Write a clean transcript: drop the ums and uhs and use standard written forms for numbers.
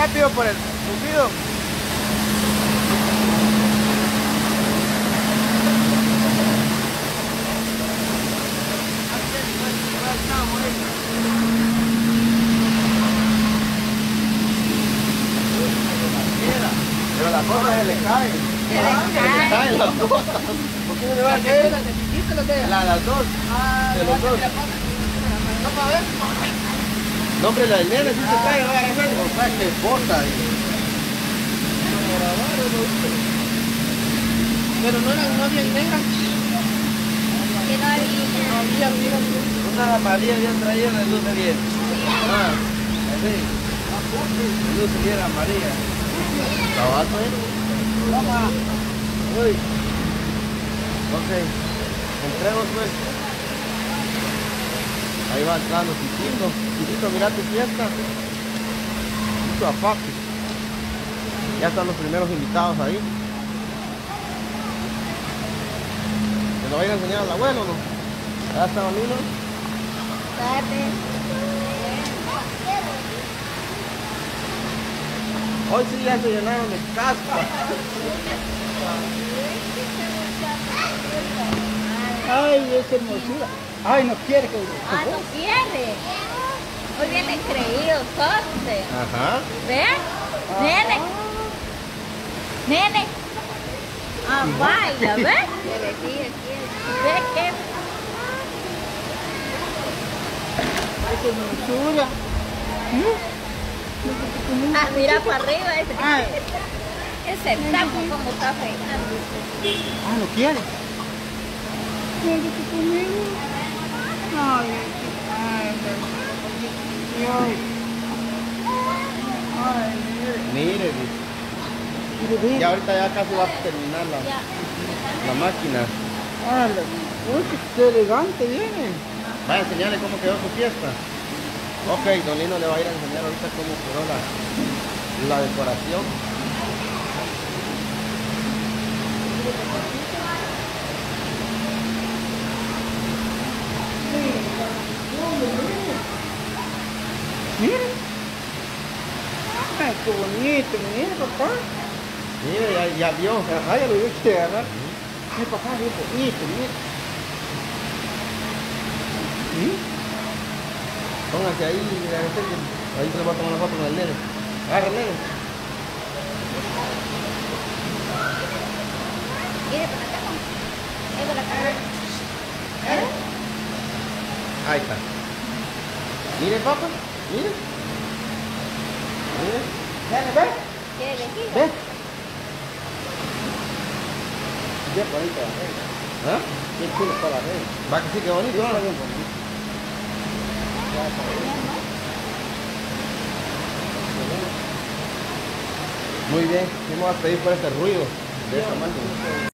rápido por el zumbido. Pero las cosas se le caen. Se le caen las cosas. ¿Por qué no le va a caer? Las dos. De los dos. No, hombre, la del nene sí se cae, vaya a ver. O sea, que bota. Pero no habían negras. Que no había. Una amarilla bien traída de luz de bien. Ah, así. Luz de bien amarilla. Trabajo, Uy. Ok. Entremos pues. Ahí va entrando Titito. Titito, mira tu fiesta. Titito a papi. Ya están los primeros invitados ahí. ¿Se lo va a ir a enseñar al abuelo o no? ¿Ya está Lino? Hoy sí ya se llenaron de caspa. Ay, es hermosura. Ay, no quiere que... Ah, no quiere. Hoy viene creído, entonces. Ajá. ¿Ves? Nene. Nene. Ah, vaya, ¿ves? ¿Ves qué? Es hermosura. Ah, mira para arriba ese. Ay. Ese taco como está pegando. Ah, no quiere. Quédate conmigo. Ay, Mire, dice. Ya ahorita ya casi va a terminar la máquina. Ay, uy, qué elegante viene. Vaya a enseñarle cómo quedó su fiesta. Ok, Don Lino le va a ir a enseñar ahorita cómo quedó la decoración. Mire. Ay, qué bonito, mire, papá. Mire, ya vio. Ajá, ya lo vio usted, ¿verdad? Mire, papá, qué bonito, mire. Póngase ahí, ahí se le va a tomar una foto con el nene. Agarra el nene. Mire para acá. Mire para acá. Ahí está. Mire, papá, mire. Mire. Nene, ve. ¿Quiere elegir? Ve. Qué bonito la reina. ¿Ah? Qué chulo está la reina. Va que sí, qué bonito. Está ¿No? bien bonito. Muy bien. Vamos a pedir por este ruido de esta máquina.